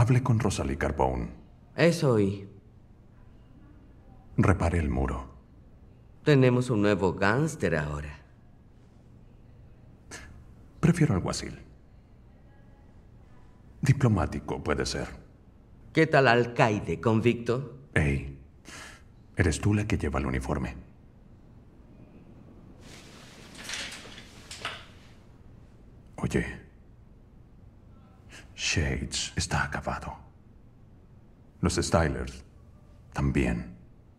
Hablé con Rosalie Carbone. Eso oí. Reparé el muro. Tenemos un nuevo gángster ahora. Prefiero alguacil. Diplomático puede ser. ¿Qué tal alcaide convicto? Hey, eres tú la que lleva el uniforme. Oye, Shades está acabado. Los Stylers también.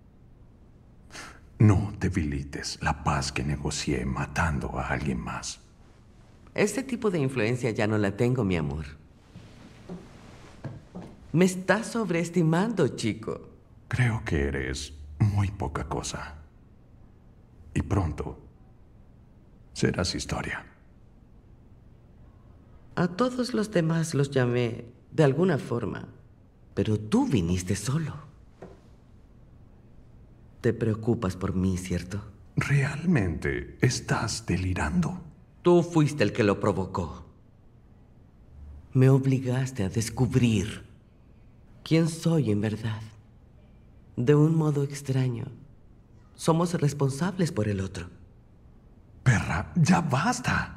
No debilites la paz que negocié matando a alguien más. Este tipo de influencia ya no la tengo, mi amor. Me estás sobreestimando, chico. Creo que eres muy poca cosa. Y pronto serás historia. A todos los demás los llamé de alguna forma, pero tú viniste solo. Te preocupas por mí, ¿cierto? ¿Realmente estás delirando? Tú fuiste el que lo provocó. Me obligaste a descubrir quién soy en verdad. De un modo extraño, somos responsables por el otro. Perra, ya basta.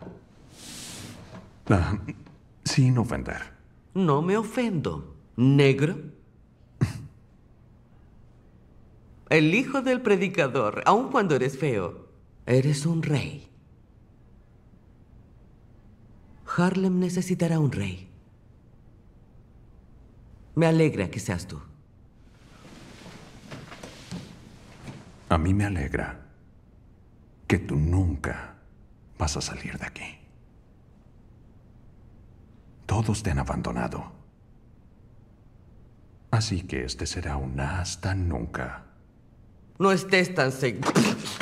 Sin ofender. No me ofendo. ¿Negro? El hijo del predicador, aun cuando eres feo, eres un rey. Harlem necesitará un rey. Me alegra que seas tú. A mí me alegra que tú nunca vas a salir de aquí. Todos te han abandonado. Así que este será un hasta nunca. No estés tan seguro.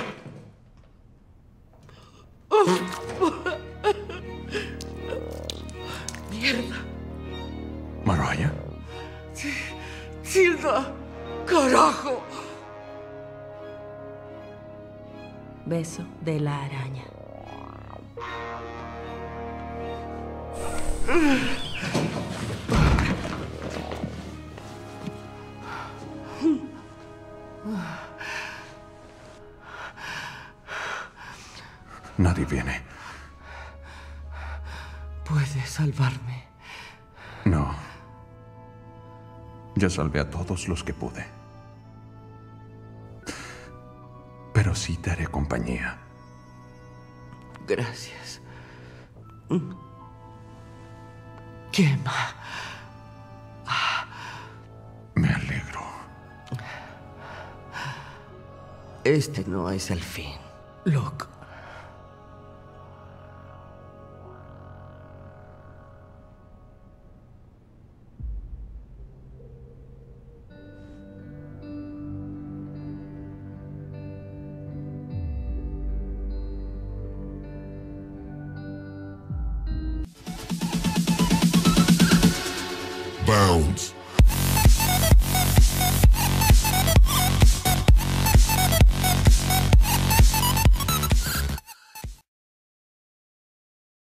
¡Mierda! ¿Mariah? ¡Tilda! ¡Carajo! Beso de la araña. Nadie viene. ¿Puedes salvarme? No. Ya salvé a todos los que pude. Pero sí te haré compañía. Gracias. Quema. Me alegro. Este no es el fin, loco. Bounce.